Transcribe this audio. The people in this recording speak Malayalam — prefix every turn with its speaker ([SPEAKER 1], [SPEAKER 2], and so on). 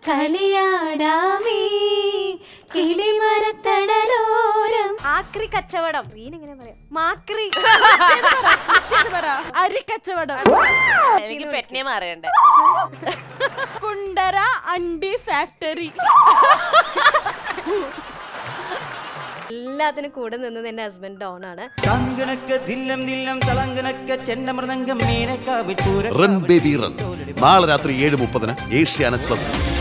[SPEAKER 1] കളിയാടാമേ കിളിമരത്തണലോരം.
[SPEAKER 2] ആക്രി കച്ചവടം എങ്ങനെ പറയാം? മാക്രി
[SPEAKER 1] അരി കച്ചവടം.
[SPEAKER 2] എനിക്ക് പെറ്റിനെ അറിയണ്ടേ.
[SPEAKER 1] കുണ്ടറ അണ്ടി ഫാക്ടറി.
[SPEAKER 2] എല്ലാത്തിനും കൂടെ നിന്നത് എന്റെ ഹസ്ബൻഡ് ഡോൺ ആണ്.
[SPEAKER 3] റൺ ബേബി റൺ നാളെ രാത്രി 7:30 ഏഷ്യാനെറ്റ് പ്ലസ്.